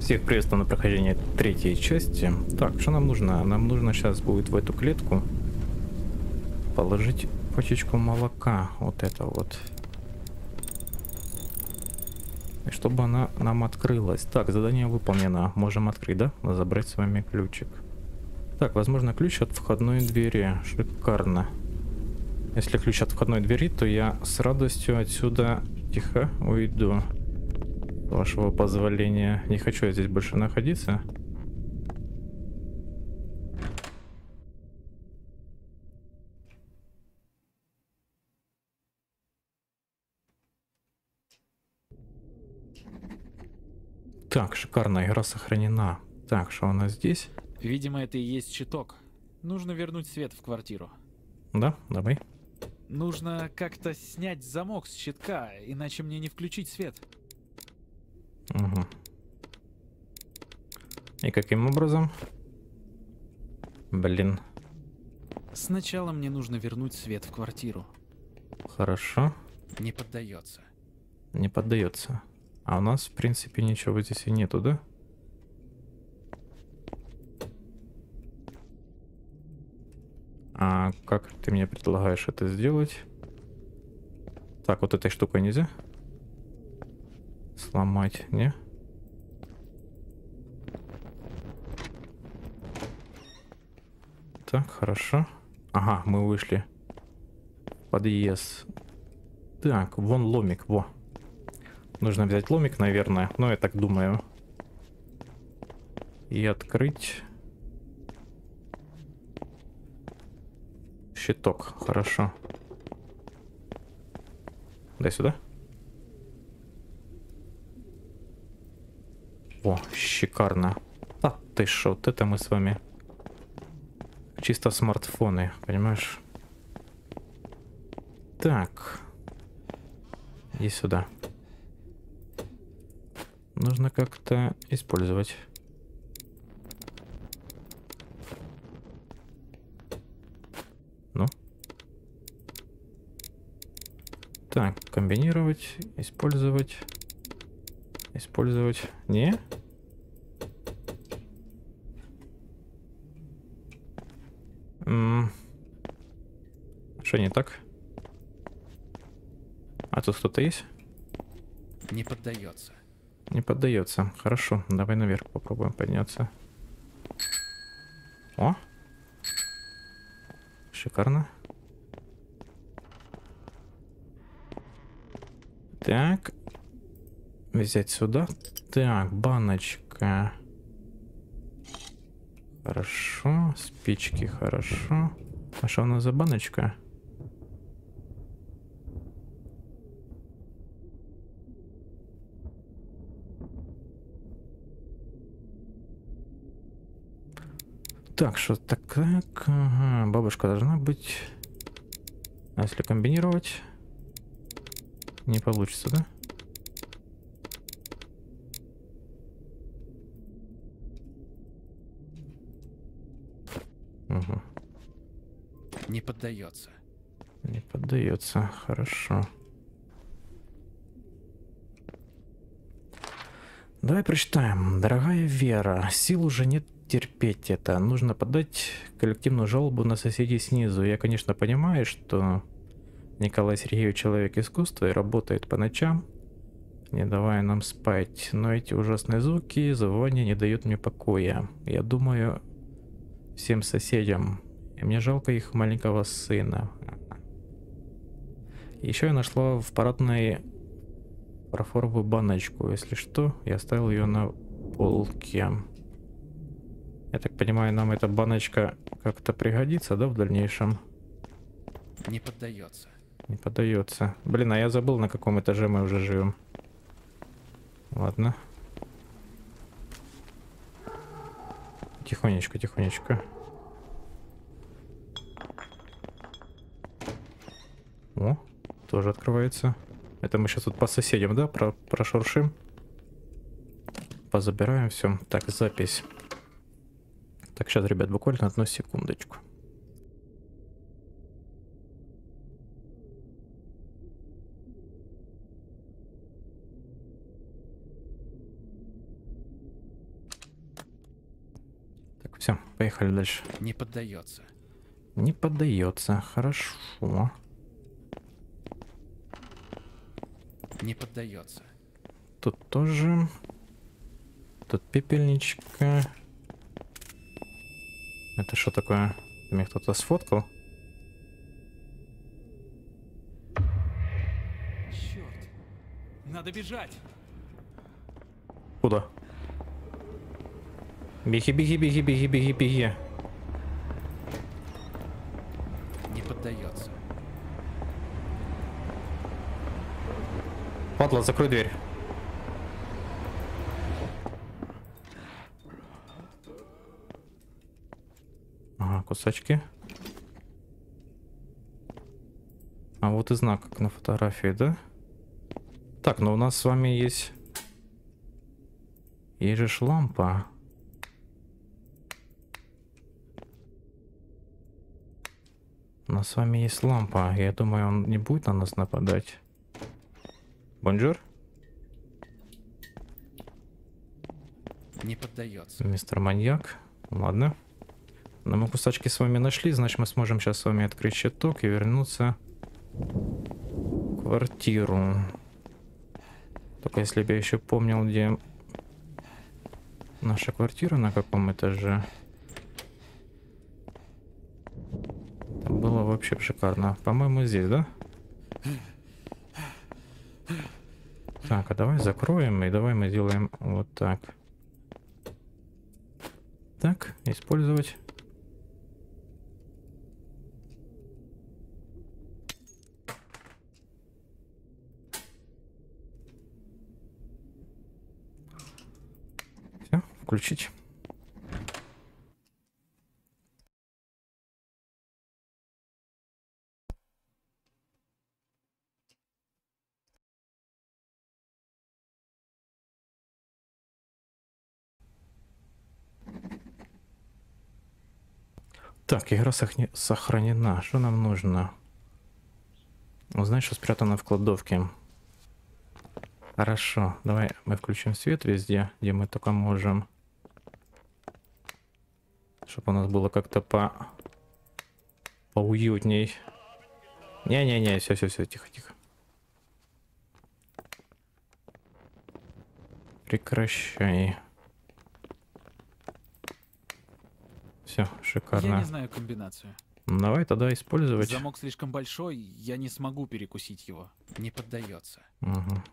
Всех приветствую на прохождении третьей части. Так, что нам нужно? Нам нужно сейчас будет в эту клетку положить пачечку молока. Вот это вот. И чтобы она нам открылась. Так, задание выполнено. Можем открыть, да? Забрать с вами ключик. Так, возможно, ключ от входной двери. Шикарно. Если ключ от входной двери, то я с радостью отсюда тихо уйду. С вашего позволения. Не хочу я здесь больше находиться. Так, шикарно, игра сохранена. Так, что у нас здесь? Видимо, это и есть щиток. Нужно вернуть свет в квартиру. Да, давай. Нужно как-то снять замок с щитка, иначе мне не включить свет. Угу. И каким образом? Блин. Сначала мне нужно вернуть свет в квартиру. Хорошо. Не поддается. Не поддается. А у нас, в принципе, ничего здесь и нету, да? А как ты мне предлагаешь это сделать? Так, вот этой штукой нельзя сломать, не? Так, хорошо. Ага, мы вышли. Подъезд. Так, вон ломик, во. Нужно взять ломик, наверное. Ну, я так думаю. И открыть. Щиток, хорошо. Дай сюда. О, шикарно. А ты шо, вот это мы с вами. Чисто смартфоны, понимаешь? Так. Иди сюда. Нужно как-то использовать. Ну. Так, комбинировать, использовать. Использовать. Не? Что не так? А тут кто-то есть? Не поддается. Не поддается. Хорошо, давай наверх попробуем подняться. О! Шикарно. Так. Взять сюда. Так, баночка. Хорошо. Спички, хорошо. А что у нас за баночка? Так, что так, так. Ага, бабушка должна быть. А если комбинировать? Не получится, да? Угу. Не поддается. Не поддается. Хорошо. Давай прочитаем. Дорогая Вера, сил уже нет терпеть это. Нужно подать коллективную жалобу на соседей снизу. Я, конечно, понимаю, что Николай Сергеевич человек искусства и работает по ночам, не давая нам спать. Но эти ужасные звуки и завывания не дают мне покоя. Я думаю всем соседям. И мне жалко их маленького сына. Еще я нашла в парадной фарфоровую баночку. Если что, я оставил ее на полке. Я так понимаю, нам эта баночка как-то пригодится, да, в дальнейшем? Не поддается. Не поддается. Блин, а я забыл, на каком этаже мы уже живем. Ладно. Тихонечко, тихонечко. О, тоже открывается. Это мы сейчас тут по соседям, да, прошуршим? Позабираем все. Так, запись. Так, сейчас, ребят, буквально одну секундочку. Все, поехали дальше. Не поддается. Не поддается. Хорошо. Не поддается. Тут тоже. Тут пепельничка. Это что такое? Меня кто-то сфоткал? Черт. Надо бежать. Куда? Беги, беги, беги, беги, беги, беги. Не поддается. Падла, закрой дверь. Ага, кусачки. А вот и знак, как на фотографии, да? Так, ну у нас с вами есть... Есть же ж лампа. У нас с вами есть лампа. Я думаю, он не будет на нас нападать. Бонжур? Не поддается. Мистер Маньяк. Ладно. Но мы кусачки с вами нашли, значит мы сможем сейчас с вами открыть щиток и вернуться в квартиру. Только если бы я еще помнил, где наша квартира, на каком этаже. Это было вообще шикарно. По-моему, здесь, да? Так, а давай закроем и давай мы сделаем вот так. Так, использовать. Все, включить. Так, игра сохранена. Что нам нужно? Узнать, что спрятано в кладовке. Хорошо, давай мы включим свет везде, где мы только можем. Чтобы у нас было как-то поуютней. Не-не-не, все, тихо. Прекращай. Все, шикарно. Я не знаю комбинацию. Давай тогда использовать. Замок слишком большой, я не смогу перекусить его. Не поддается. Угу.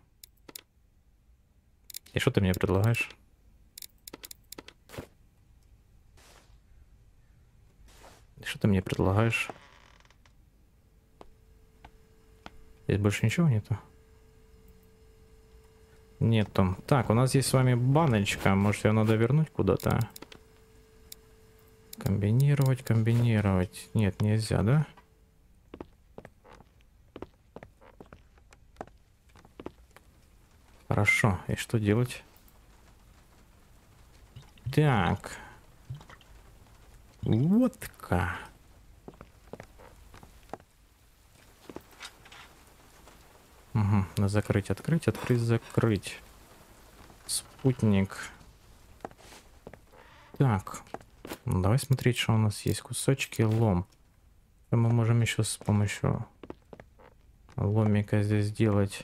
И что ты мне предлагаешь? Что ты мне предлагаешь? Здесь больше ничего нету? Нету. Так, у нас есть с вами баночка. Может, ее надо вернуть куда-то? Комбинировать. Нет, нельзя, да? Хорошо. И что делать? Так. Водка. Угу. Закрыть, открыть, закрыть. Спутник. Так. Ну, давай смотреть, что у нас есть. Кусочки, лом. Что мы можем еще с помощью ломика здесь сделать?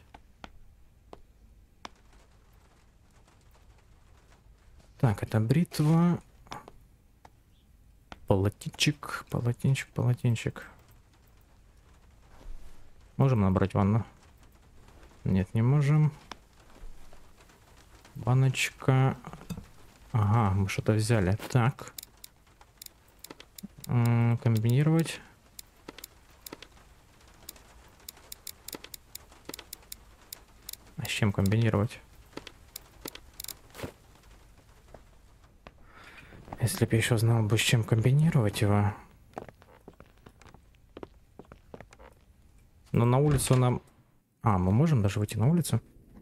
Так, это бритва. Полотенчик. Можем набрать ванну? Нет, не можем. Баночка. Ага, мы что-то взяли. Так. Комбинировать. А с чем комбинировать? Если бы я еще знал бы, с чем комбинировать его. Но на улицу нам... А, мы можем даже выйти на улицу?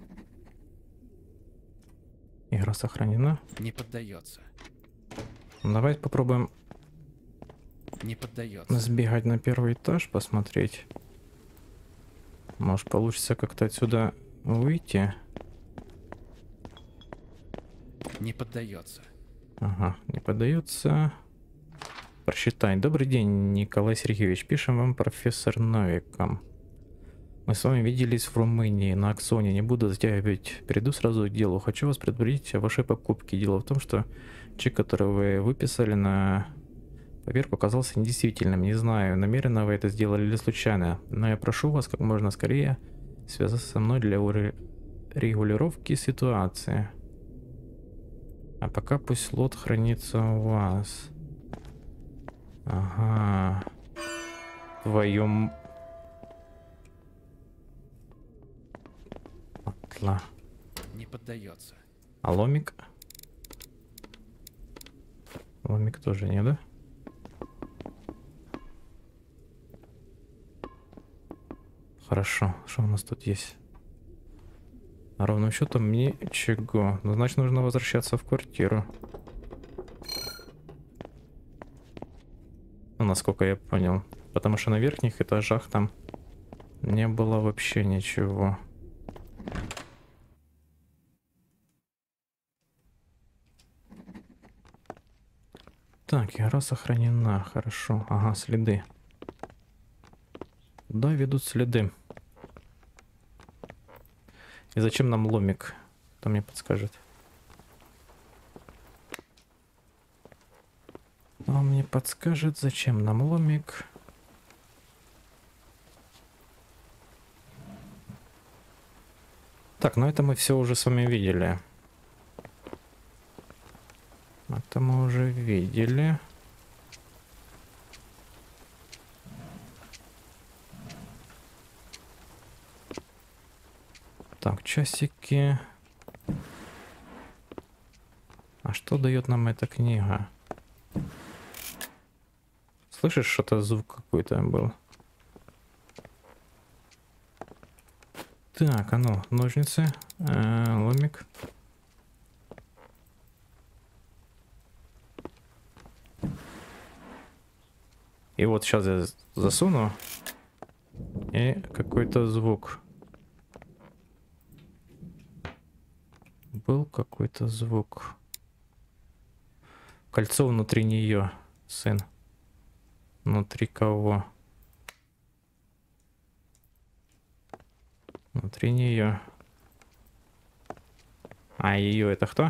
Игра сохранена. Не поддается. Давай попробуем Не поддается. сбегать на первый этаж, посмотреть. Может, получится как-то отсюда выйти. Не поддается. Ага, не поддается. Прочитай. Добрый день, Николай Сергеевич. Пишем вам, профессор Новиком. Мы с вами виделись в Румынии на аукционе. Не буду затягивать. Перейду сразу к делу. Хочу вас предупредить о вашей покупке. Дело в том, что чек, который вы выписали на поверку, оказался недействительным. Не знаю, намеренно вы это сделали или случайно. Но я прошу вас как можно скорее связаться со мной для регулировки ситуации. А пока пусть лот хранится у вас. Ага. Твою... Атла. Не поддается. А ломик? Ломик тоже не, да? Хорошо. Что у нас тут есть? А ровным счетом ничего. Ну, значит, нужно возвращаться в квартиру. Ну, насколько я понял. Потому что на верхних этажах там не было вообще ничего. Так, игра сохранена. Хорошо. Ага, следы. Куда ведут следы? И зачем нам ломик? Кто мне подскажет? Он мне подскажет, зачем нам ломик. Так, ну это мы все уже с вами видели. Это мы уже видели. Так, часики. А что дает нам эта книга? Слышишь, что-то звук какой-то был? Так, а ну, ножницы, ломик. И вот сейчас я засуну. И какой-то звук. Был какой-то звук. Кольцо внутри нее, сын. Внутри кого? Внутри нее. А ее это кто?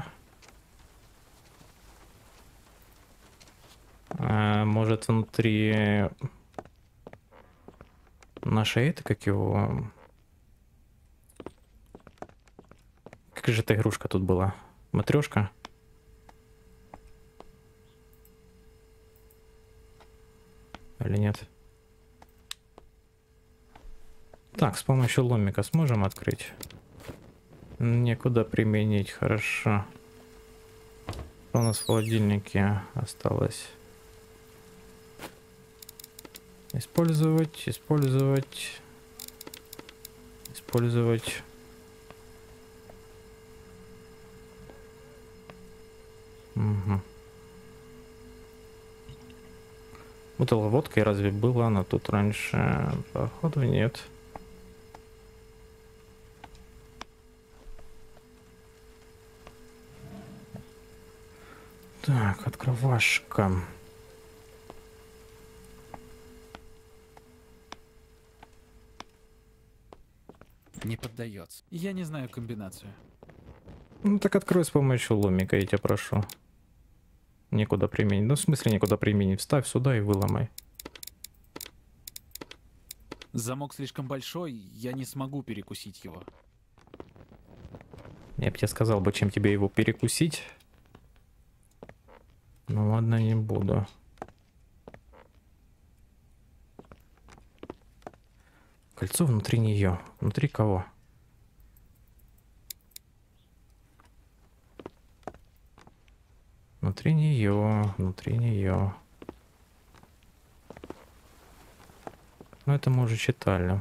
Может, внутри нашей это, как его... Как же эта игрушка тут была? Матрешка? Или нет? Так, с помощью ломика сможем открыть? Некуда применить, хорошо. Что у нас в холодильнике осталось? Использовать, использовать, использовать. Угу. Бутылка водки разве была она тут раньше? Походу нет. Так, открывашка. Не поддается. Я не знаю комбинацию. Ну так открой с помощью ломика, я тебя прошу. Некуда применить. Ну в смысле некуда применить? Вставь сюда и выломай. Замок слишком большой, я не смогу перекусить его. Я бы тебе сказал бы, чем тебе его перекусить. Ну ладно, не буду. Кольцо внутри нее. Внутри кого? Внутри нее. Внутри нее. Ну это мы уже читали.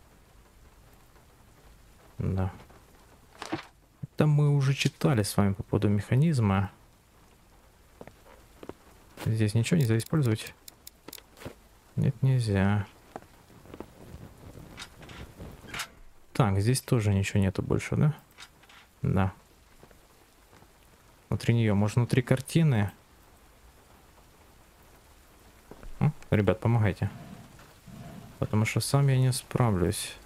Да. Это мы уже читали с вами по поводу механизма. Здесь ничего нельзя использовать? Нет, нельзя. Так, здесь тоже ничего нету больше, да? Да. внутри нее? Может, внутри картины? Ребят, помогайте. Потому что сам я не справлюсь.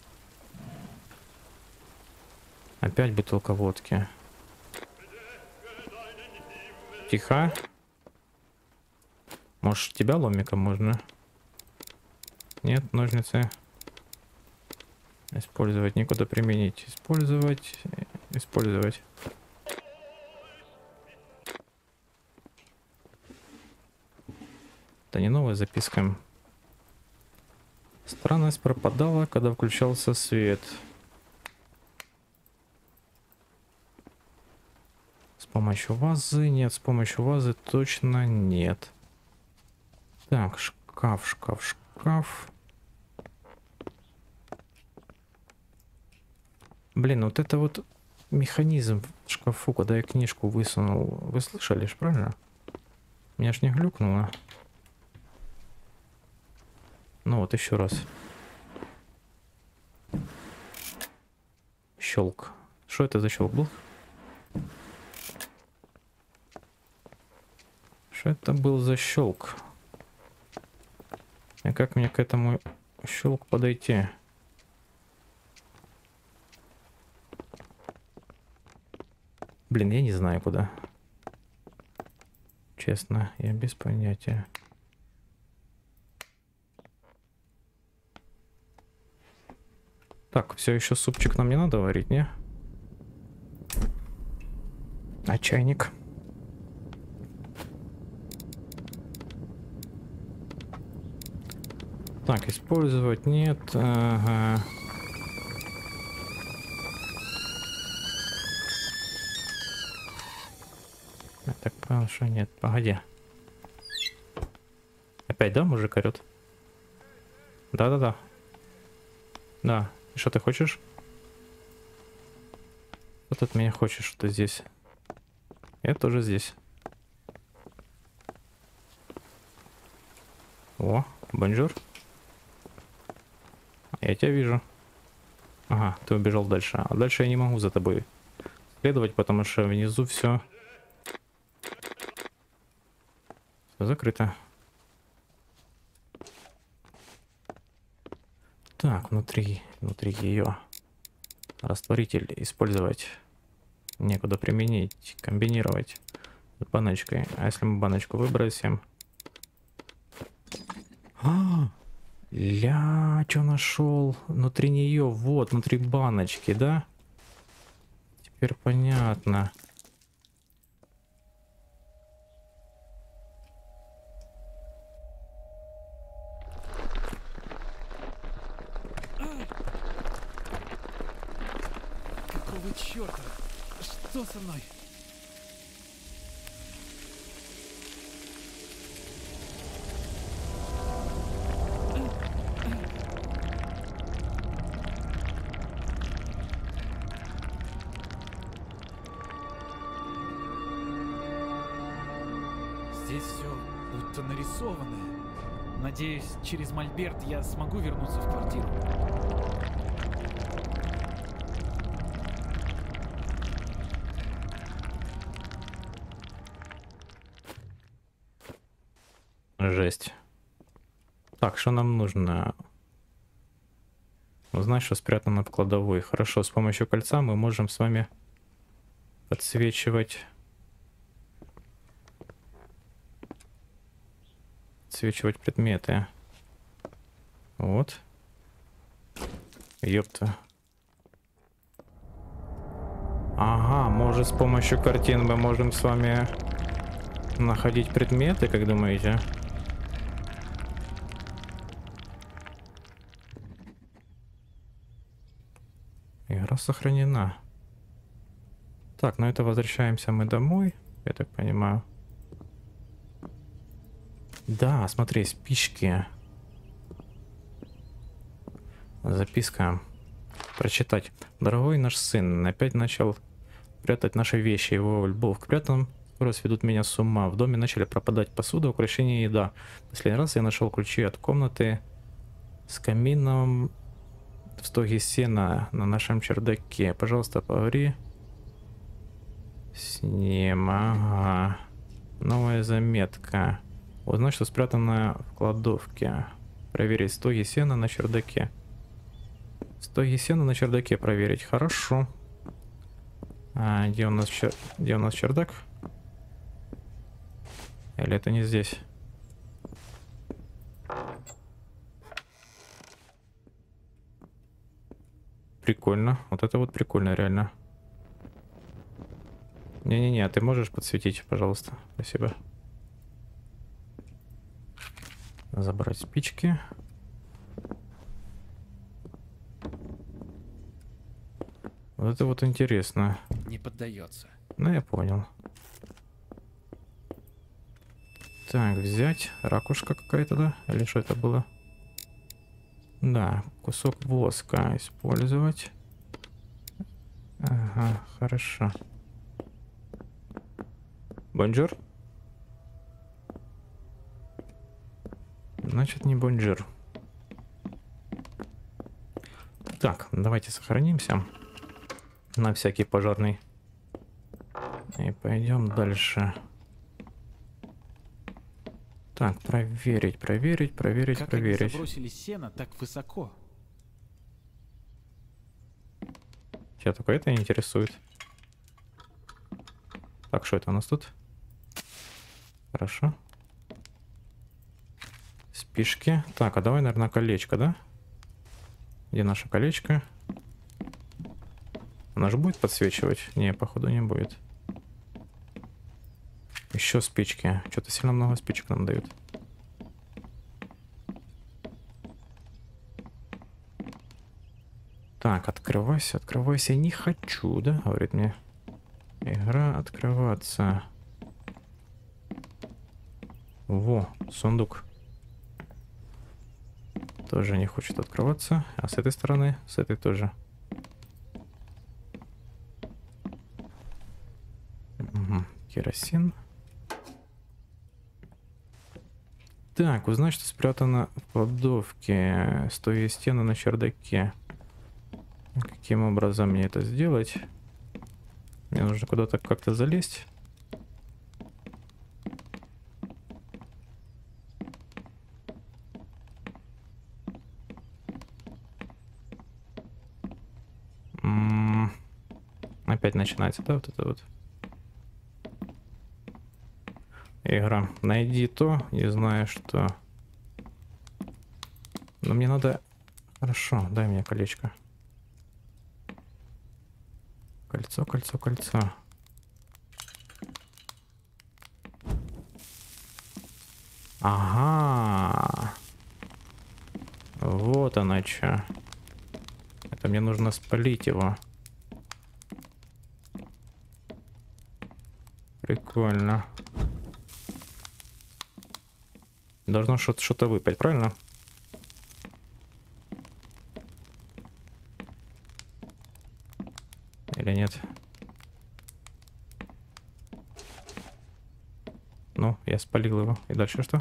Опять бутылка водки. Тихо. Может, тебя ломиком можно? Нет, ножницы. Использовать, никуда применить. Использовать, использовать. Это не новая записка. Странность пропадала, когда включался свет. С помощью вазы? Нет, с помощью вазы точно нет. Так, шкаф, шкаф, шкаф. Блин, вот это вот механизм в шкафу, когда я книжку высунул. Вы слышали ж, правильно? Меня ж не глюкнуло. Ну вот еще раз. Щелк. Что это за щелк был? Что это был за щелк? И как мне к этому щелку подойти? Блин, я не знаю куда. Честно, я без понятия. Так, все еще супчик нам не надо варить, не? А чайник? Так, использовать нет. Ага. Я так понял, что нет. Погоди. Опять, да, мужик орёт? Да-да-да. Да. И что ты хочешь? Что ты от меня хочешь, что ты здесь? Я тоже здесь. О, бонжур. Я тебя вижу. Ага, ты убежал дальше. А дальше я не могу за тобой следовать, потому что внизу все закрыто. Так, внутри ее растворитель использовать некуда применить, комбинировать с баночкой. А если мы баночку выбросим? Ля, что нашел? Внутри нее, вот, внутри баночки, да? Теперь понятно. Какого черта? Что со мной? Здесь все будто нарисованное. Надеюсь, через мольберт я смогу вернуться в квартиру. Жесть. Так, что нам нужно? Узнать, что спрятано в кладовой. Хорошо, с помощью кольца мы можем с вами подсвечивать предметы. Вот. Ёпта. Ага, может, с помощью картин мы можем с вами находить предметы, как думаете? Игра сохранена. Так, ну это возвращаемся мы домой, я так понимаю. Да, смотри, спички. Записка. Прочитать. Дорогой наш сын опять начал прятать наши вещи. Его любовь к прятанным скоро сведут меня с ума. В доме начали пропадать посуда, украшения и еда. Последний раз я нашел ключи от комнаты с камином в стоге сена на нашем чердаке. Пожалуйста, поговори Сним, ага. Новая заметка. Узнать, что спрятано в кладовке. Проверить стоги сена на чердаке. Стоги сена на чердаке проверить. Хорошо. А, где у нас чердак? Или это не здесь? Прикольно. Вот это вот прикольно, реально. Не-не-не, ты можешь подсветить, пожалуйста? Спасибо. Забрать спички. Вот это вот интересно. Не поддается. Ну, я понял. Так, взять. Ракушка какая-то, да? Или что это было? Да, кусок воска использовать. Ага, хорошо. Бонжур? Значит, не бонжур. Так, давайте сохранимся. На всякий пожарный. И пойдем дальше. Так, проверить. Как они забросили сено так высоко? Тебя только это интересует. Так, что это у нас тут? Хорошо. Спишки. Так, а давай, наверное, колечко, да? Где наше колечко? Она же будет подсвечивать? Не, походу не будет. Еще спички. Что-то сильно много спичек нам дают. Так, открывайся, открывайся. Не хочу, да? Говорит мне. Игра открываться. Во, сундук. Тоже не хочет открываться. А с этой стороны, с этой тоже. Угу. Керосин. Так, узнать, что спрятано в кладовке. Стоя стены на чердаке. Каким образом мне это сделать? Мне нужно куда-то как-то залезть. Опять начинается, да, вот это вот. Игра. Найди то, не знаю что. Но мне надо... Хорошо, дай мне колечко. Кольцо, кольцо, кольцо. Ага. Вот оно что. Это мне нужно спалить его. Прикольно. Должно что-то выпасть, правильно? Или нет? Ну, я спалил его. И дальше что?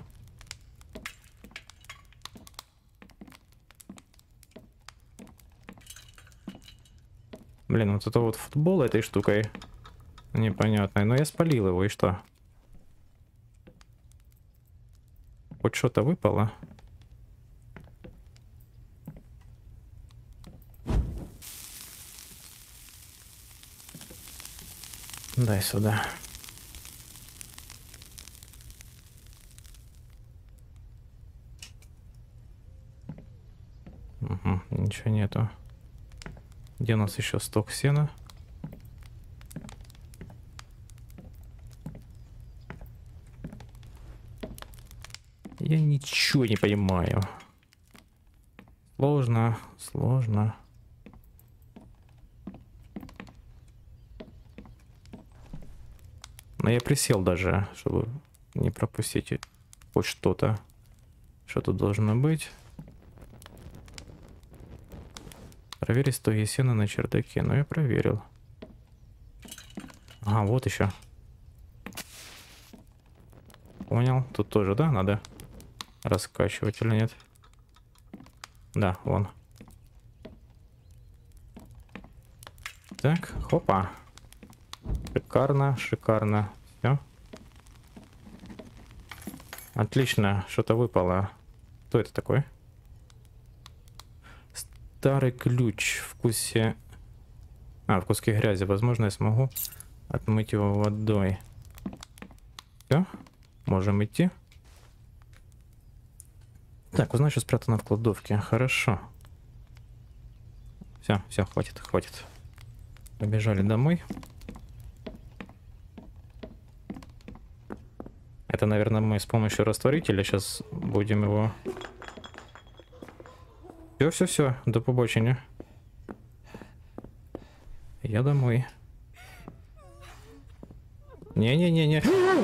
Блин, вот это вот футбол этой штукой непонятной. Но я спалил его, и что? Хоть что-то выпало. Дай сюда. Угу, ничего нету. Где у нас еще сток сена? Я ничего не понимаю. Сложно, сложно. Но я присел даже, чтобы не пропустить хоть что-то. Что тут должно быть? Проверить стоги сена на чердаке. Ну, я проверил. Ага, вот еще. Понял. Тут тоже, да, надо раскачивать или нет? Да, вон. Так, хопа. Шикарно, шикарно. Все. Отлично, что-то выпало. Кто это такой? Старый ключ в вкусе... в куске грязи. Возможно, я смогу отмыть его водой. Все, можем идти. Так, узнай, что спрятано в кладовке. Хорошо. Все, все, хватит, хватит. Побежали домой. Это, наверное, мы с помощью растворителя сейчас будем его... Все, все, все, до побочения. Я домой. Не-не-не-не.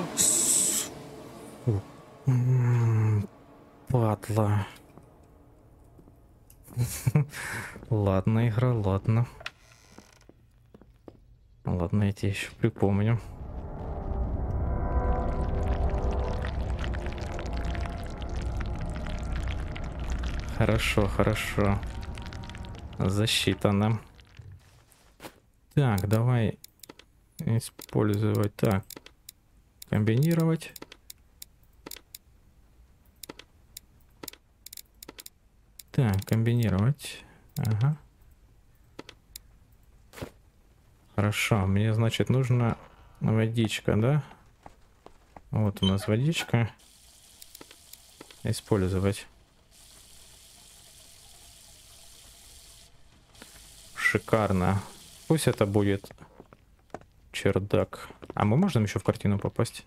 Падла. Ладно, игра, ладно. Ладно, я тебе еще припомню. Хорошо, хорошо. Засчитано. Так, давай использовать. Так, комбинировать. Так, комбинировать. Ага. Хорошо, мне, значит, нужна водичка, да? Вот у нас водичка. Использовать. Шикарно. Пусть это будет чердак. А мы можем еще в картину попасть?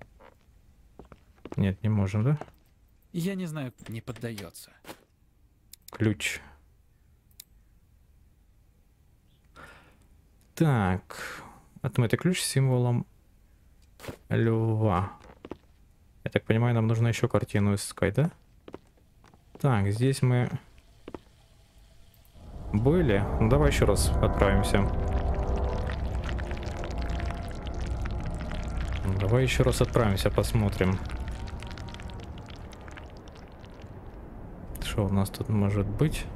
Нет, не можем, да? Я не знаю, не поддается. Ключ. Так. Отмытый ключ с символом льва. Я так понимаю, нам нужно еще картину искать, да? Так, здесь мы были. Ну, давай еще раз отправимся. Давай еще раз отправимся, посмотрим. Что у нас тут может быть?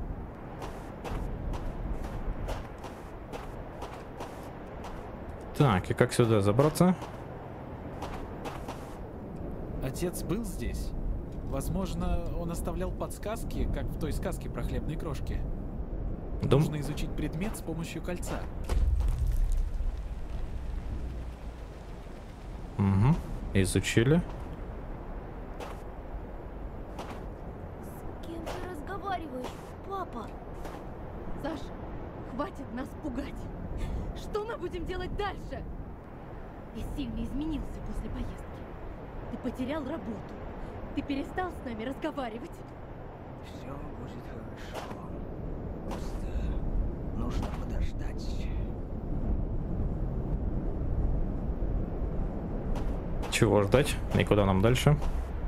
Так, и как сюда забраться? Отец был здесь. Возможно, он оставлял подсказки, как в той сказке про хлебные крошки. Нужно изучить предмет с помощью кольца. Угу. Изучили. С кем ты разговариваешь, папа? Саш, хватит нас пугать. Что мы будем делать дальше? Ты сильно изменился после поездки. Ты потерял работу. Ты перестал с нами разговаривать. Все будет хорошо. Просто нужно подождать. Чего ждать? И куда нам дальше?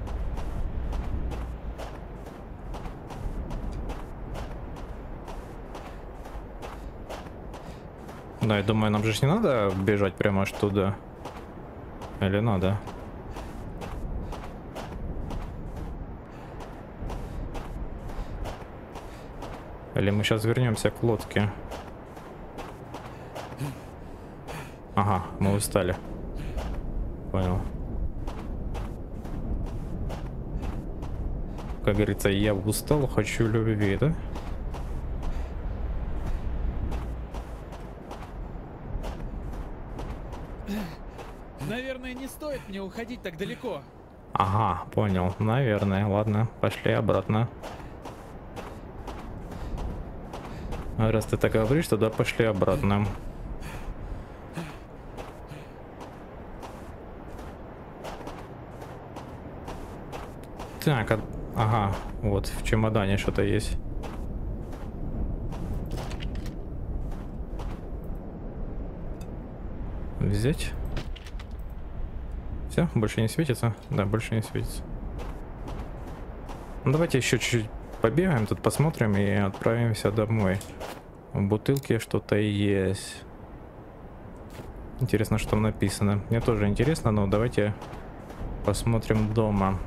Да, я думаю, нам же не надо бежать прямо аж туда. Или надо? Или мы сейчас вернемся к лодке? Ага, мы устали. Понял. Как говорится, я устал, хочу любви, да? Наверное, не стоит мне уходить так далеко. Ага, понял. Наверное. Ладно, пошли обратно. А раз ты так говоришь, тогда пошли обратно. Так, ага, вот в чемодане что-то есть. Взять. Все, больше не светится? Да, больше не светится. Ну, давайте еще чуть-чуть побегаем, тут посмотрим и отправимся домой. В бутылке что-то есть. Интересно, что там написано. Мне тоже интересно, но давайте посмотрим дома.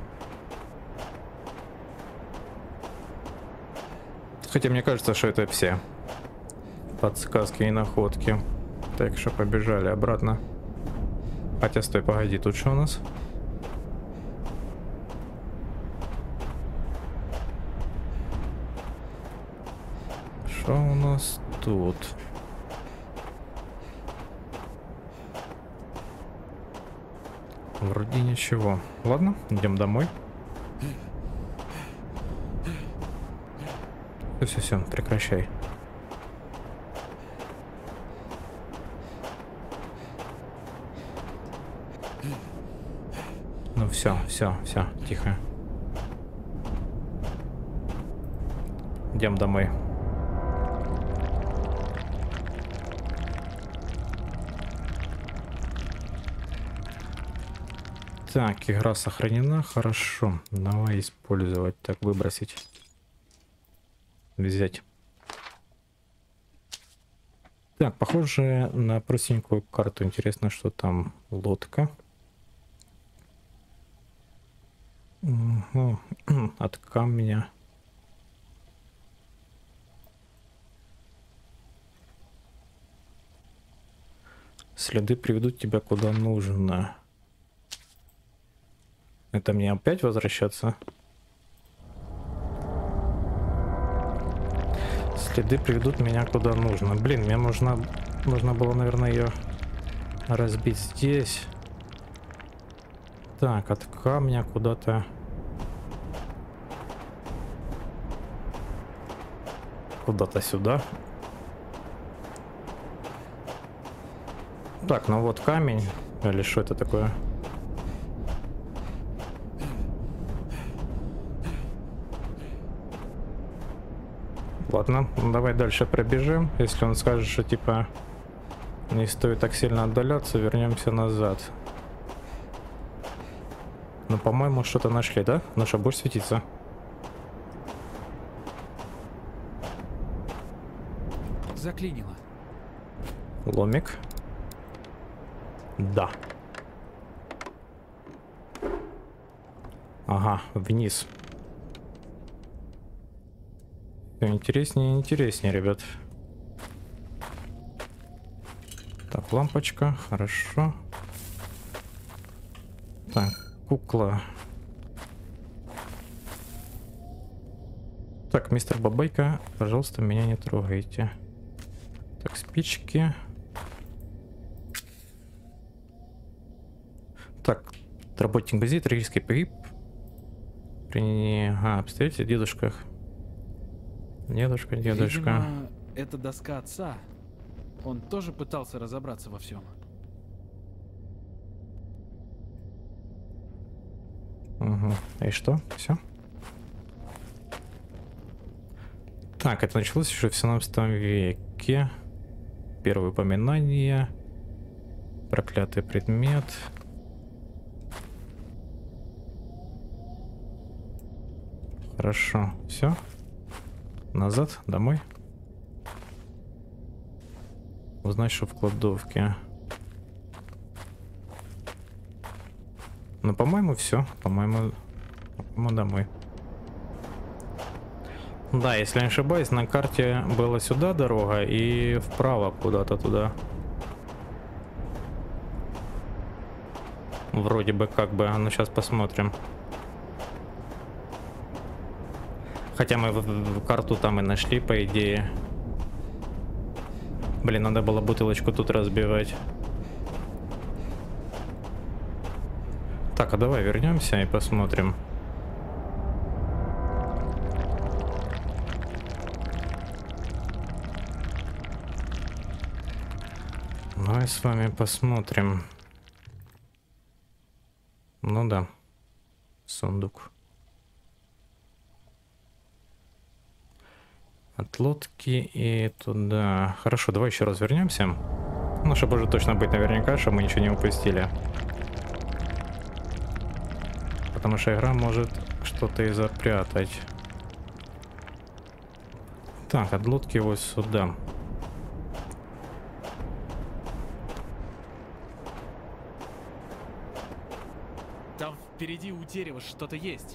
Хотя мне кажется, что это все подсказки и находки. Так, что, побежали обратно. Хотя, стой, погоди, тут что у нас? Что у нас тут? Вроде ничего. Ладно, идем домой. Все, прекращай. Ну все, тихо. Идем домой. Так, игра сохранена, хорошо. Давай использовать, так, выбросить. Взять. Так, похоже на простенькую карту. Интересно, что там лодка. Угу. От камня. Следы приведут тебя куда нужно. Это мне опять возвращаться? Следы приведут меня куда нужно. Блин, мне нужно было, наверное, ее разбить здесь. Так, от камня куда-то. Куда-то сюда. Так, ну вот камень. Или что это такое? Ладно, давай дальше пробежим. Если он скажет, что типа не стоит так сильно отдаляться, вернемся назад. Ну, по-моему, что-то нашли, да? Наша будешь светиться. Заклинило. Ломик. Да. Ага, вниз. Все интереснее и интереснее, ребят. Так, лампочка, хорошо. Так, кукла. Так, мистер Бабайка, пожалуйста, меня не трогайте. Так, спички. Так, работник газет, трагический погиб. Обстоятельства, дедушка. Дедушка. Видимо, это доска отца. Он тоже пытался разобраться во всем. Угу. И что? Все? Так, это началось еще в 17 веке. Первое упоминание. Проклятый предмет. Хорошо. Все. Назад, домой. Узнать, что в кладовке. Ну, по-моему, все. По-моему, домой. Да, если не ошибаюсь, на карте была сюда дорога и вправо куда-то туда. Вроде бы как бы. Ну, сейчас посмотрим. Хотя мы карту там и нашли, по идее. Блин, надо было бутылочку тут разбивать. Так, а давай вернемся и посмотрим. Давай с вами посмотрим. Ну да. Сундук. От лодки и туда. Хорошо, давай еще раз вернемся. Ну, чтобы уже точно быть наверняка, что мы ничего не упустили. Потому что игра может что-то и запрятать. Так, от лодки вот сюда. Там впереди у дерева что-то есть.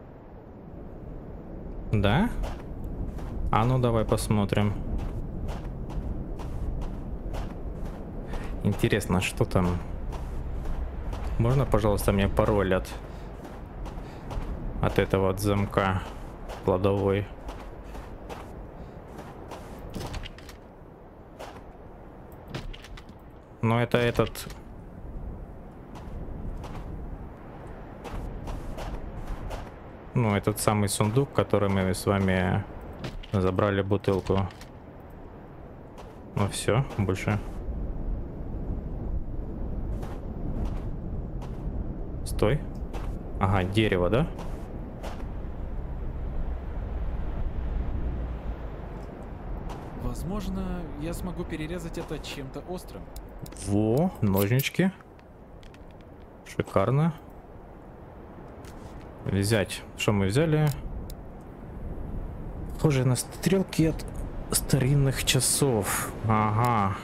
Да? А ну давай посмотрим. Интересно, что там? Можно, пожалуйста, мне пароль от этого от замка кладовой? Но это этот... Ну, этот самый сундук, который мы с вами забрали бутылку. Ну все, больше. Стой. Ага, дерево, да? Возможно, я смогу перерезать это чем-то острым. Во, ножнички. Шикарно. Взять. Что мы взяли? Похоже на стрелки от старинных часов. Ага.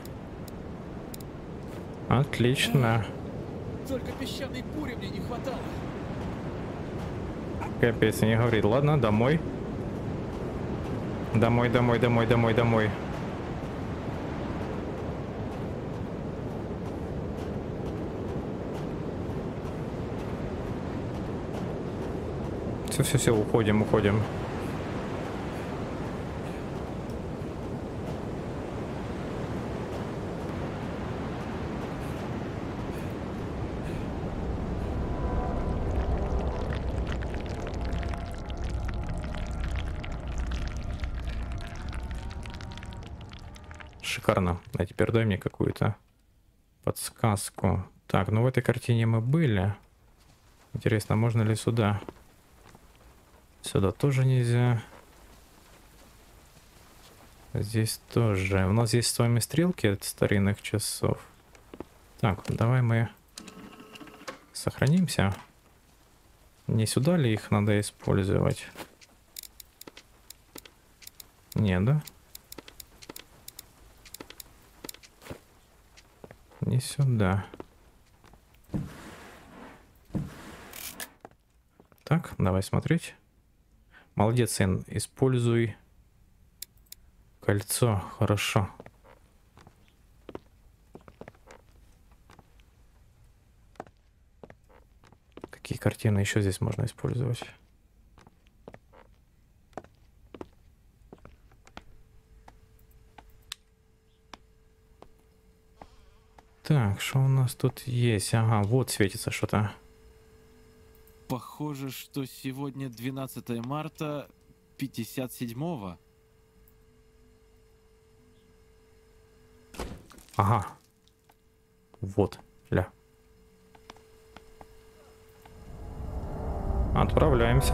Отлично. Только песчаной бури мне не хватало. Капец, не говорит. Ладно, домой. Домой, домой, домой, домой, домой. Все, уходим, уходим. Шикарно. А теперь дай мне какую-то подсказку. Так, ну в этой картине мы были. Интересно, можно ли сюда? Сюда тоже нельзя. Здесь тоже. У нас есть с вами стрелки от старинных часов. Так, давай мы сохранимся. Не сюда ли их надо использовать? Не, да? Не сюда. Так, давай смотреть. Молодец, сын. Используй кольцо. Хорошо. Какие картины еще здесь можно использовать? Так, что у нас тут есть? Ага, вот светится что-то. Похоже, что сегодня 12 марта 57-го. Ага. Вот, ля. Отправляемся.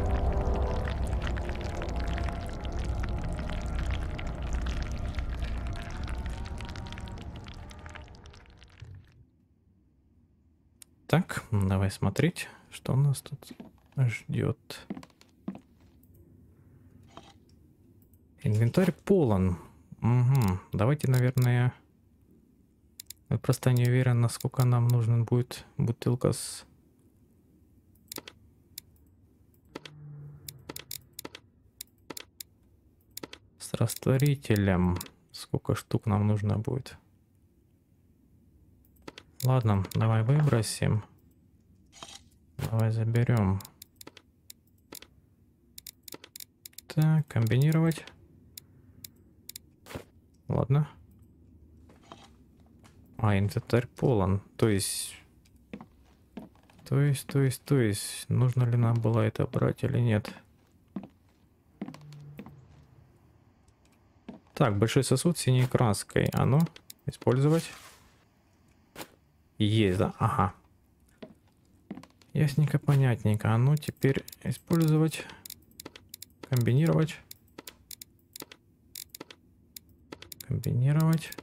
Так, давай смотреть, что у нас тут ждет. Инвентарь полон. Угу. Давайте, наверное... Я просто не уверен, насколько нам нужна будет бутылка с... растворителем. Сколько штук нам нужно будет? Ладно, давай выбросим. Давай заберем. Так, комбинировать. Ладно. А, инвентарь полон. То есть, нужно ли нам было это брать или нет? Так, большой сосуд с синей краской. А ну, использовать. Есть, да? Ага. Ясненько, понятненько. А ну, теперь использовать. Комбинировать. Комбинировать.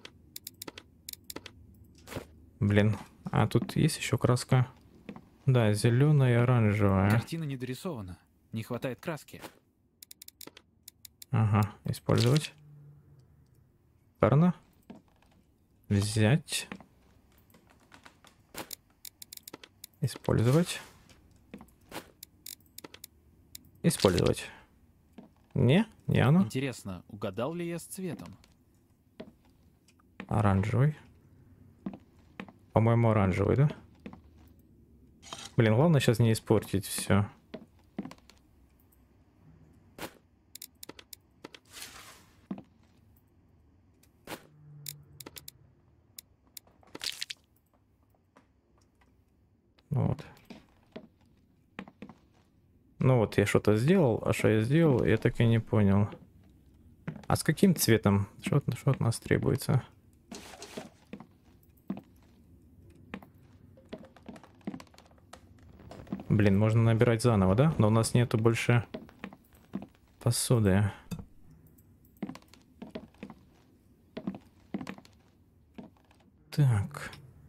Блин, а тут есть еще краска? Да, зеленая и оранжевая. Картина не дорисована. Не хватает краски. Ага, использовать. Парно. Взять. Использовать. Использовать. Не оно. Интересно, угадал ли я с цветом? Оранжевый. по-моему, оранжевый, да? Блин, главное сейчас не испортить все. Вот. Ну вот я что-то сделал, а что я сделал, я так и не понял. А с каким цветом? Что от нас требуется? Блин, можно набирать заново, да? Но у нас нету больше посуды. Так.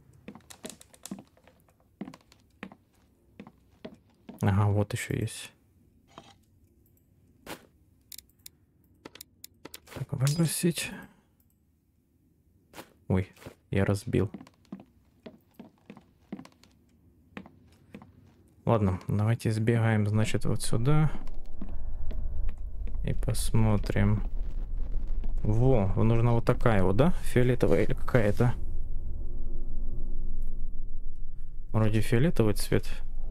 Ага, вот еще есть. Так, выбросить. Ой, я разбил. Ладно, давайте сбегаем, значит, вот сюда. И посмотрим. Во, нужна вот такая вот, да? Фиолетовая или какая-то? Вроде фиолетовый цвет.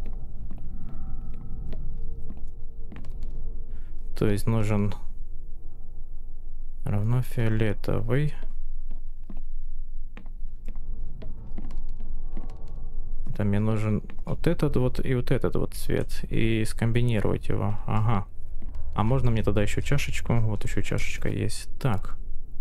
То есть нужен равно фиолетовый. Там мне нужен вот этот вот и вот этот вот цвет. И скомбинировать его. Ага. А можно мне тогда еще чашечку? Вот еще чашечка есть. Так.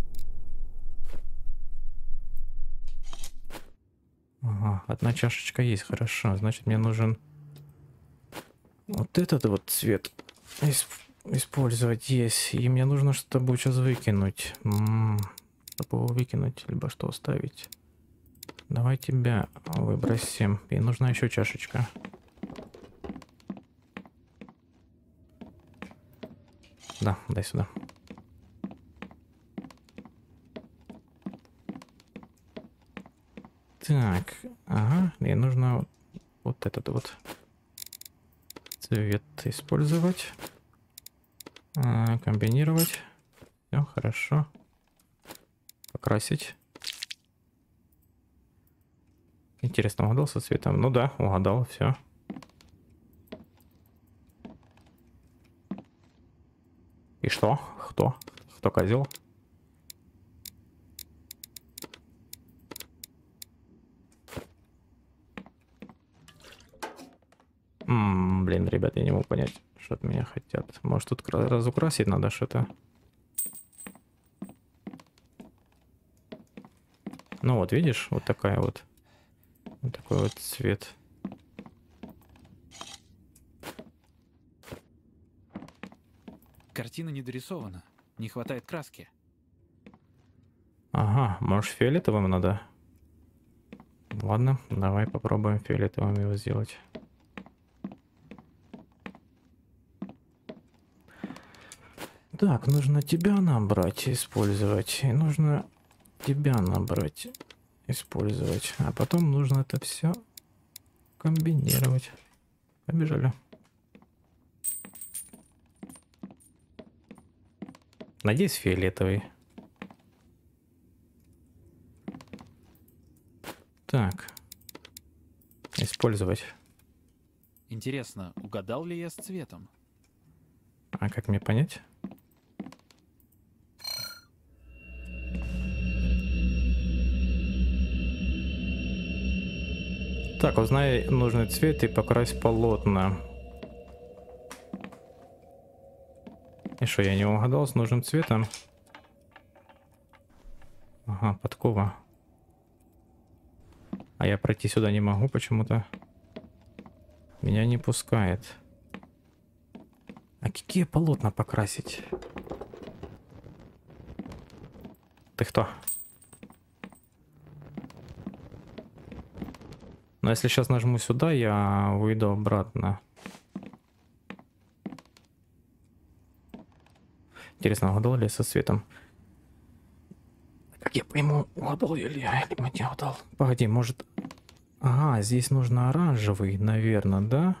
Ага, одна чашечка есть. Хорошо. Значит, мне нужен вот этот вот цвет использовать есть. И мне нужно что-то сейчас выкинуть. Чтобы его выкинуть, либо что оставить. Давай тебя выбросим. И нужна еще чашечка. Да, дай сюда. Так, ага, мне нужно вот этот вот цвет использовать. Комбинировать. Все, хорошо. Покрасить. Интересно, угадал со цветом? Ну да, угадал, все. И что? Кто козел? Блин, ребят, я не могу понять, что от меня хотят. Может, тут разукрасить надо что-то? Ну вот, видишь, вот такая вот. Вот такой вот цвет. Картина не дорисована. Не хватает краски. Ага, может, фиолетовым надо? Ладно, давай попробуем фиолетовым его сделать. Так, нужно тебя набрать, использовать. И нужно тебя набрать, использовать. А потом нужно это все комбинировать. Побежали. Надеюсь, фиолетовый. Так. Использовать. Интересно, угадал ли я с цветом? А как мне понять? Так, узнай нужный цвет и покрась полотна. И что, я не угадал с нужным цветом? Ага, подкова. А я пройти сюда не могу почему-то. Меня не пускает. А какие полотна покрасить? Ты кто? Но если сейчас нажму сюда, я выйду обратно. Интересно, угадал ли я со цветом? Как я пойму, угадал я или не угадал? Погоди, может... Ага, здесь нужно оранжевый, наверное, да?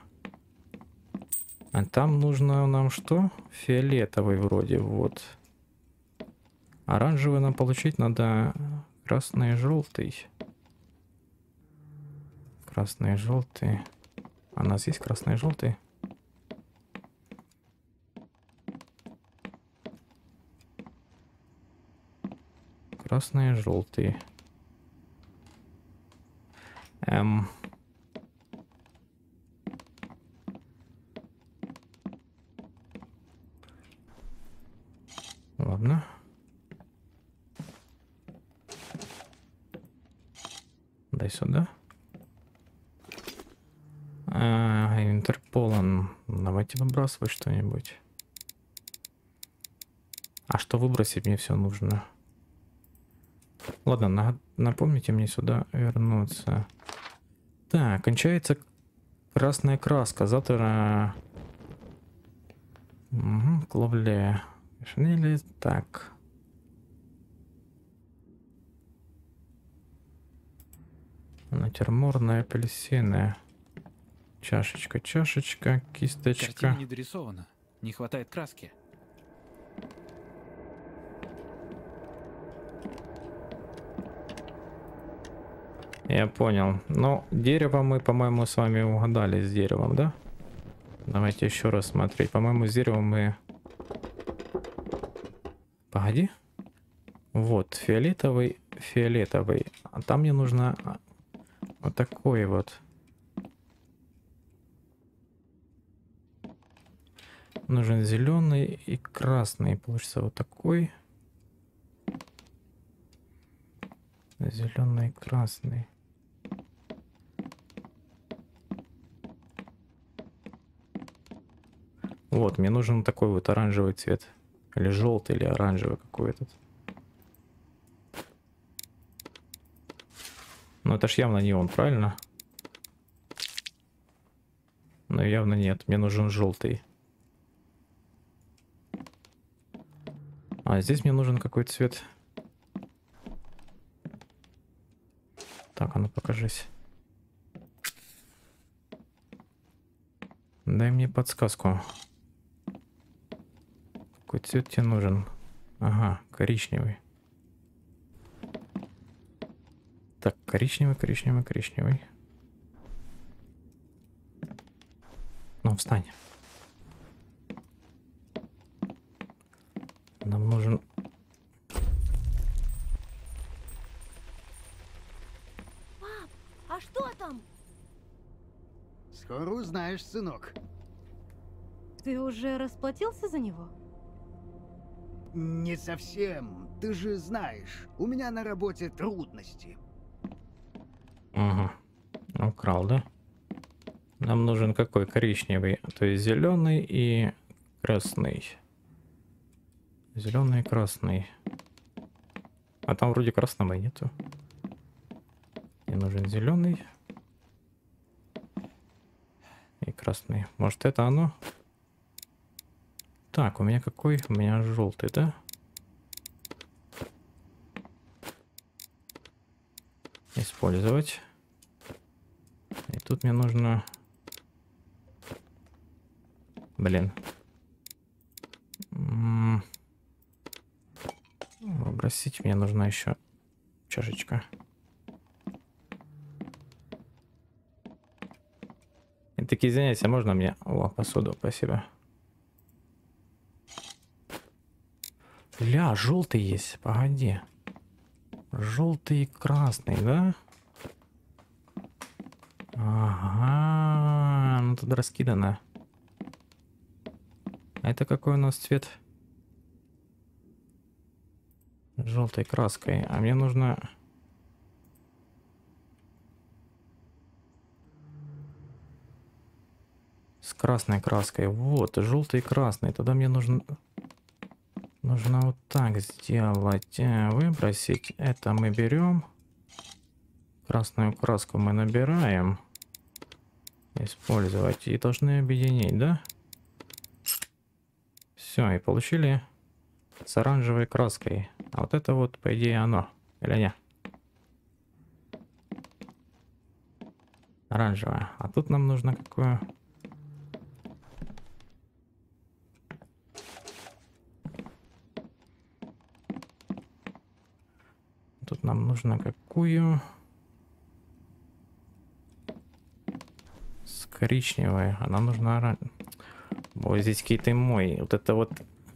А там нужно нам что? Фиолетовый вроде, вот. Оранжевый нам получить надо красный и желтый. Красный, желтый. А у нас есть красный и желтый? Красный и желтый. Ладно. Дай сюда. Интерполон. Давайте выбрасывать что-нибудь. А что выбросить мне все нужно? Ладно, напомните мне сюда вернуться. Так, кончается красная краска. Завтра... Угу, клавле. Шнели. Так. Натюрморные апельсины. Чашечка, кисточка. Картина не дорисована. Не хватает краски. Я понял. Но дерево мы, по-моему, с вами угадали с деревом, да? Давайте еще раз смотреть. По-моему, с деревом мы... Погоди. Вот, фиолетовый. А там мне нужно вот такой вот. Нужен зеленый и красный. Получится вот такой. Зеленый и красный. Вот, мне нужен такой вот оранжевый цвет. Или желтый, или оранжевый какой-то. Ну это ж явно не он, правильно? Но явно нет. Мне нужен желтый. А здесь мне нужен какой цвет. Так, а ну покажись. Дай мне подсказку. Какой цвет тебе нужен? Ага, коричневый. Так, коричневый. Ну, встань. Нам нужен... Пап, а что там? Скоро узнаешь, сынок. Ты уже расплатился за него? Не совсем. Ты же знаешь, у меня на работе трудности. Ага. Украл, да? Нам нужен какой? Коричневый. То есть зеленый и красный. Зеленый и красный. А там вроде красного нету. Мне нужен зеленый и красный. Может, это оно? Так, у меня какой? У меня желтый, да? Использовать. И тут мне нужно... Блин. Выбросить мне нужна еще чашечка. И такие занятия можно мне? О, посуду, спасибо. Ля, желтый есть, погоди. Желтый и красный, да? Ага, ну тут раскидано. А это какой у нас цвет? Желтой краской. А мне нужно... С красной краской. Вот, желтый и красный. Тогда мне нужно вот так сделать. Выбросить. Это мы берем. Красную краску мы набираем. Использовать. И должны объединить, да? Все, и получили с оранжевой краской. А вот это вот, по идее, оно. Или нет? Оранжевое. А тут нам нужно какое? Тут нам нужно какую? коричневая. Она нужна оранжевая. Ой, здесь какие-то мой. Вот это вот.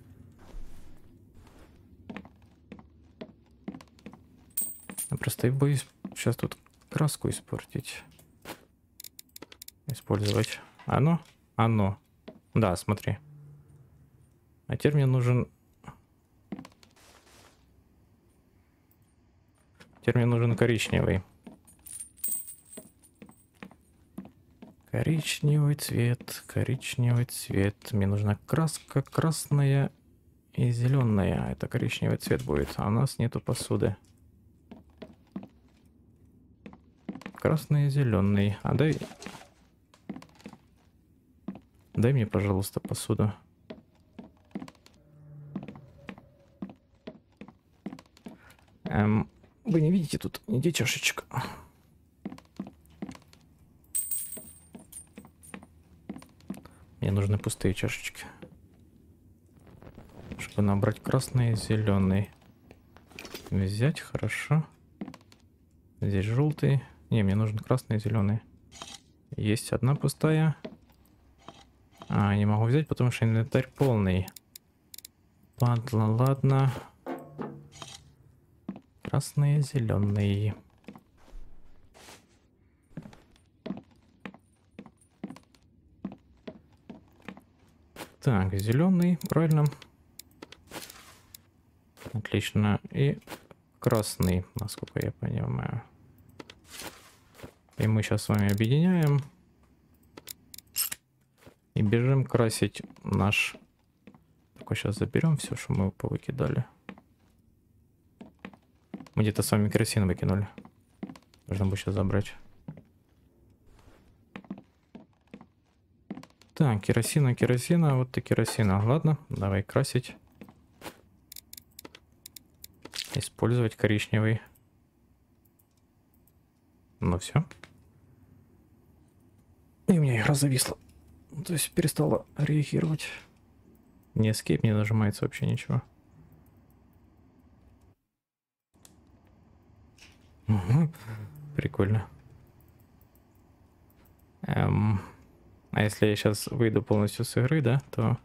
Я просто боюсь сейчас тут краску испортить. Использовать. Оно? Оно. Да, смотри. А теперь мне нужен... Теперь мне нужен коричневый. Коричневый цвет, коричневый цвет. Мне нужна краска красная и зеленая. Это коричневый цвет будет. А у нас нету посуды. Красный и зеленый. А дай... Дай мне, пожалуйста, посуду. Вы не видите тут нигде чашечек? Мне нужны пустые чашечки, чтобы набрать красный и зеленый. Взять, хорошо. Здесь желтый. Не, мне нужен красный и зеленый. Есть одна пустая. А, не могу взять, потому что инвентарь полный. Падла, ладно. Красный и зеленый. Так, зеленый, правильно. Отлично. И красный, насколько я понимаю. И мы сейчас с вами объединяем. И бежим красить наш... Только сейчас заберем все, что мы повыкидали. Мы где-то с вами керосин выкинули. Нужно будет сейчас забрать. Так, керосина, вот и керосина. Ладно, давай красить. Использовать коричневый. Ну все. И у меня игра зависла. То есть перестала реагировать. Не escape, не нажимается вообще ничего. Угу. Прикольно. А если я сейчас выйду полностью с игры, да, то...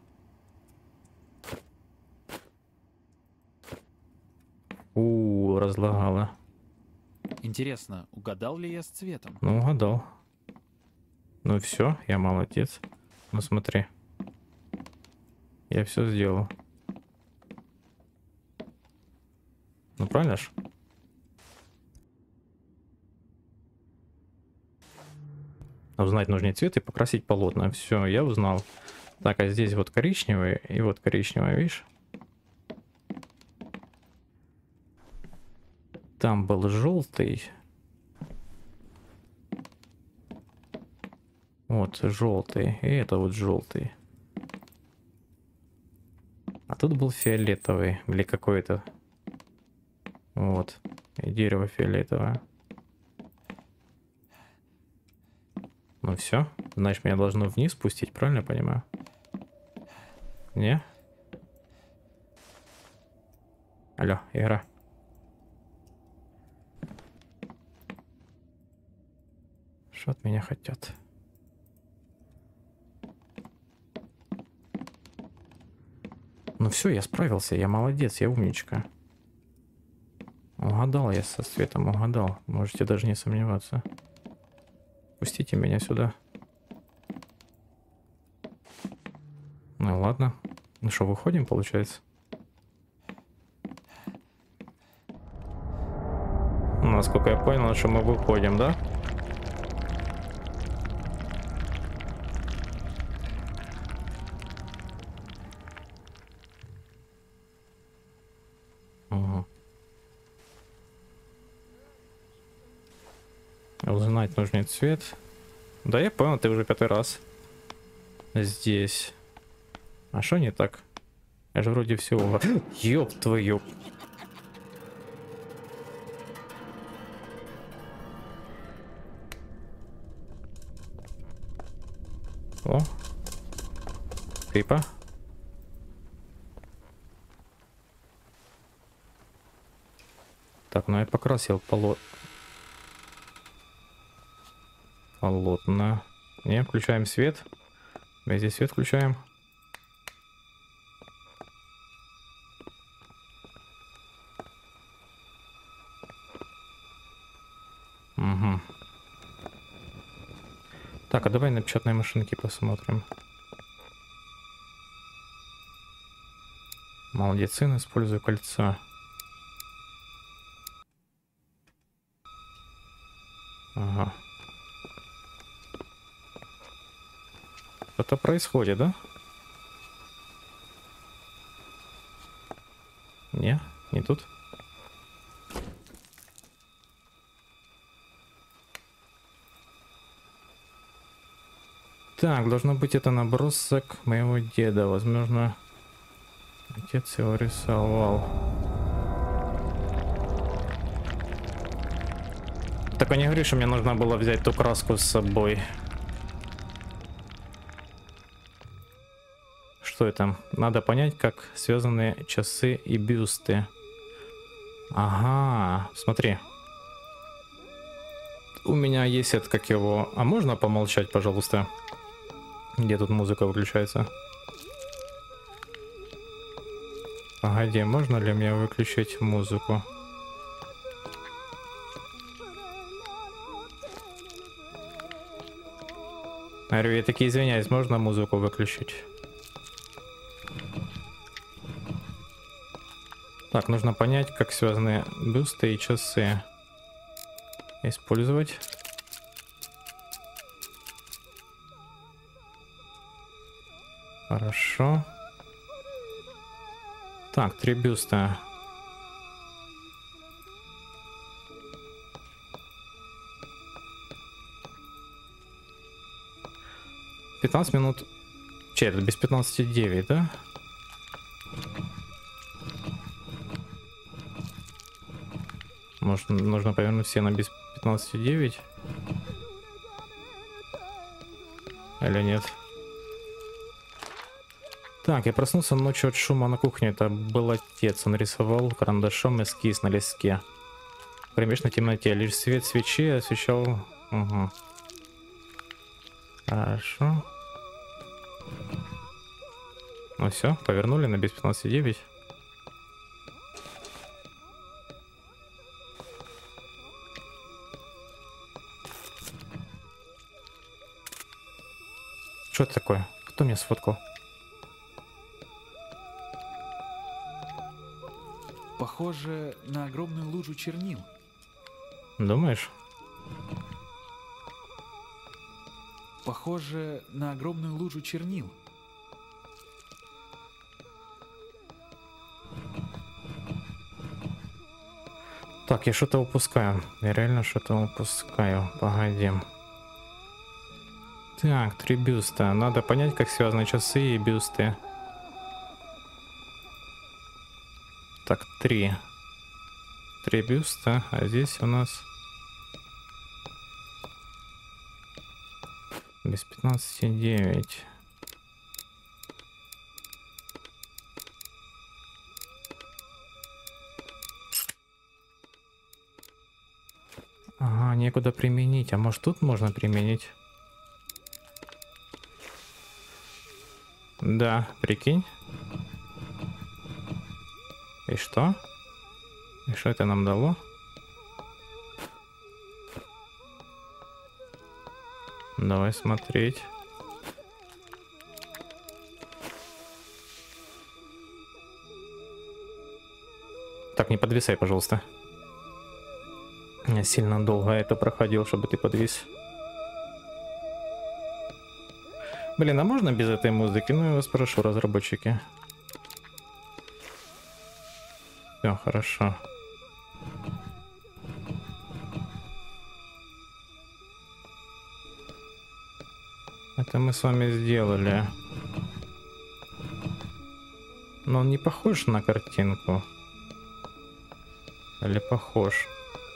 Разлагало. Интересно, угадал ли я с цветом? Ну, угадал. Ну все, я молодец. Ну смотри. Я все сделал. Ну правильно ж? Узнать нужный цвет и покрасить полотна. Все, я узнал. Так, а здесь вот коричневый и вот коричневый, видишь? Там был желтый. Вот желтый. И это вот желтый. А тут был фиолетовый. Или какой-то. Вот. И дерево фиолетовое. Ну все. Значит, меня должно вниз спустить, правильно я понимаю? Не? Алло, игра. Что от меня хотят? Ну все, я справился, я молодец, я умничка. Угадал я со цветом, угадал. Можете даже не сомневаться. Пустите меня сюда. Ну ладно. Ну что, выходим, получается? Насколько я понял, что мы выходим, да? Угу. Узнать нужный цвет. Да, я понял, ты уже 5-й раз здесь. А что не так? Я же вроде все... Ёб твою... О. Крипа. Так, ну я покрасил полотна. Не, включаем свет. Везде свет включаем. Угу. Так, а давай на печатной машинке посмотрим. Малодицин, использую кольцо. Ага. Что-то происходит, да? Не тут. Так, должно быть это набросок моего деда. Возможно, отец его рисовал. Только не говори, что мне нужно было взять ту краску с собой. Что это? Надо понять, как связаны часы и бюсты. Ага, смотри. У меня есть это, как его... А можно помолчать, пожалуйста? Где тут музыка выключается? Погоди, можно ли мне выключить музыку? Говорю, я таки извиняюсь, можно музыку выключить? Так, нужно понять, как связаны бюсты и часы. Использовать. Хорошо. Так, 3 бюста. «15 минут». Черт, без 15:09, да? Может, нужно повернуть все на без 15:09? Или нет? Так, я проснулся ночью от шума на кухне. Это был отец. Он рисовал карандашом эскиз на листке. В кромешной темноте лишь свет свечи освещал... Угу. Хорошо. Ну все, повернули на без 15:09. Что это такое? Кто меня сфоткал? Похоже на огромную лужу чернил. Думаешь? Похоже на огромную лужу чернил. Так, я что-то упускаю. Я реально что-то упускаю. Погоди. Так, 3 бюста. Надо понять, как связаны часы и бюсты. Так, 3. 3 бюста. А здесь у нас... без 15:09. Ага, некуда применить. А может тут можно применить? Да, прикинь. И что? И что это нам дало? Давай смотреть. Так, не подвисай, пожалуйста. Я сильно долго это проходил, чтобы ты подвис. Блин, а можно без этой музыки? Ну, я вас прошу, разработчики. Все, хорошо. Это мы с вами сделали. Но он не похож на картинку. Или похож?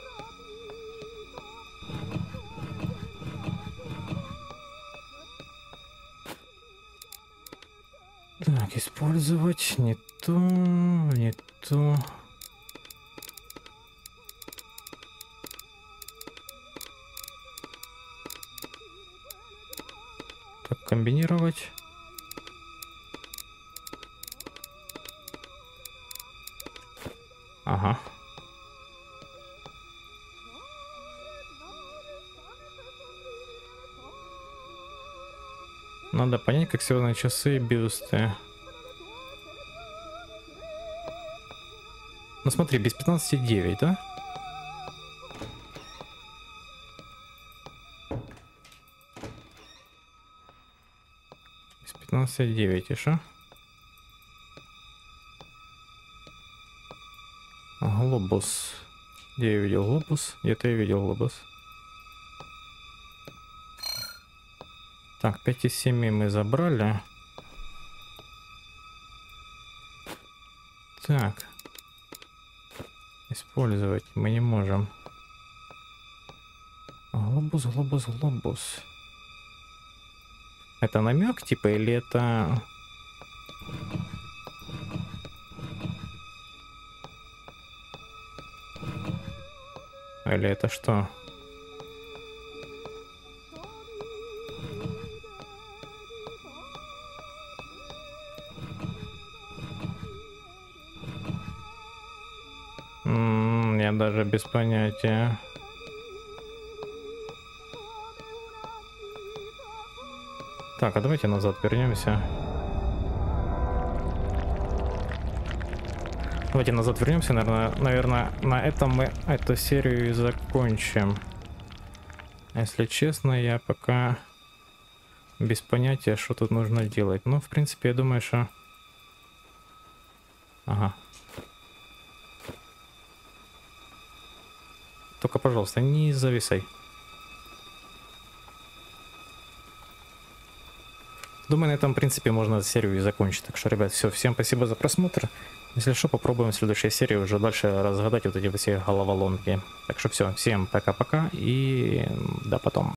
Так, использовать не то, не то. так комбинировать. Ага. Надо понять, как связаны часы и бюсты. Ну смотри, без 15,9, да? Без 15,9, и шо? Глобус. Где я видел глобус? Где-то я видел глобус. Так, 5 из 7 мы забрали. Так. Использовать мы не можем. Глобус, глобус, глобус. Это намек, типа, или это... Или это что? Я даже без понятия. Так, а давайте назад вернемся. Давайте назад вернемся, наверное, на этом мы эту серию и закончим. Если честно, я пока без понятия, что тут нужно делать. Ну, в принципе, я думаю, что... Ага. Только, пожалуйста, не зависай. Думаю, на этом, в принципе, можно серию и закончить. Так что, ребят, все, всем спасибо за просмотр. Если что, попробуем в следующей серии уже дальше разгадать вот эти все головоломки. Так что все, всем пока-пока и до потом.